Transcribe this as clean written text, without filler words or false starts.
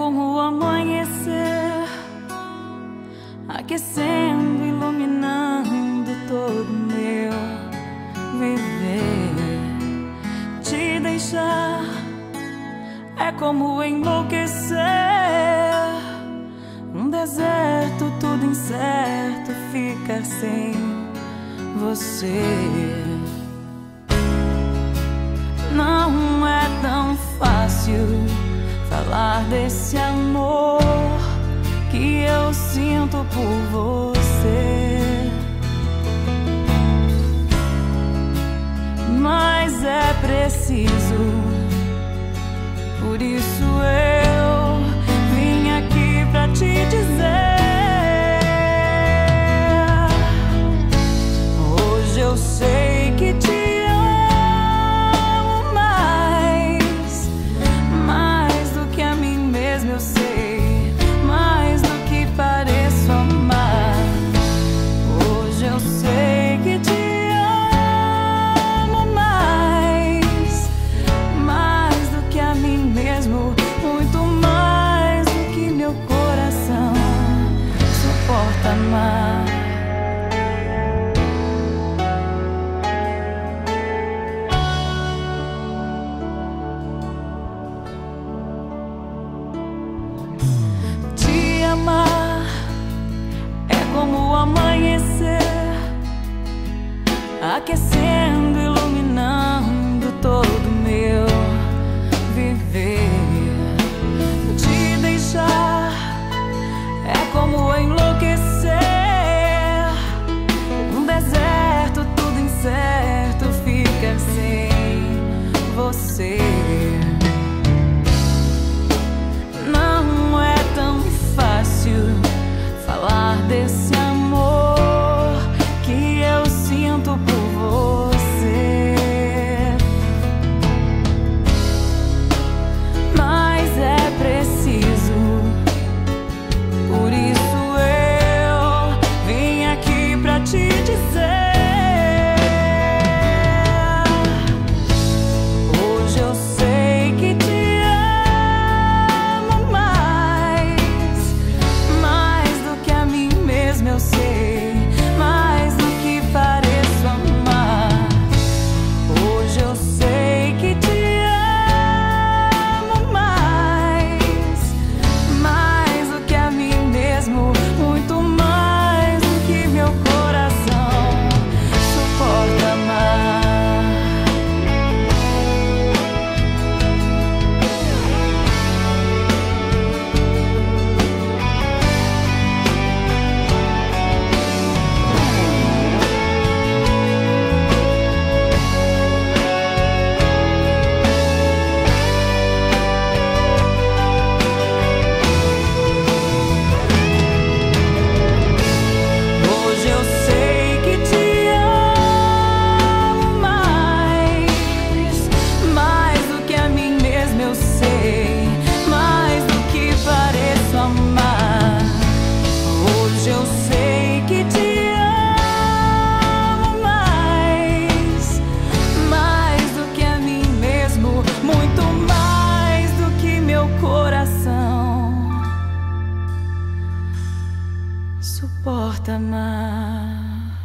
como o amanhecer, aquecendo, iluminando todo meu viver. Te deixar é como enlouquecer, um deserto tudo incerto, ficar sem você. Não é tão fácil falar desse amor que eu sinto por você, mas é preciso, por isso eu vim aqui pra te dizer. Hoje eu sei que te eu sei, mais do que pareço amar. Hoje eu sei que te amo mais, mais do que a mim mesmo, muito mais do que meu coração suporta amar. É como o amanhecer, aquecendo, iluminando todo meu viver. Te deixar é como enlouquecer, um deserto tudo incerto, fica sem você. Não é tão fácil falar desse amor que eu sinto por você, mas é preciso, por isso eu vim aqui pra te dizer. Hoje eu sei que te eu sei, mais do que pareço amar. Hoje eu sei que te amo mais, mais do que a mim mesmo, muito mais do que meu coração suporta amar. Eu sei que te amo mais, mais do que a mim mesmo, muito mais do que meu coração suporta amar.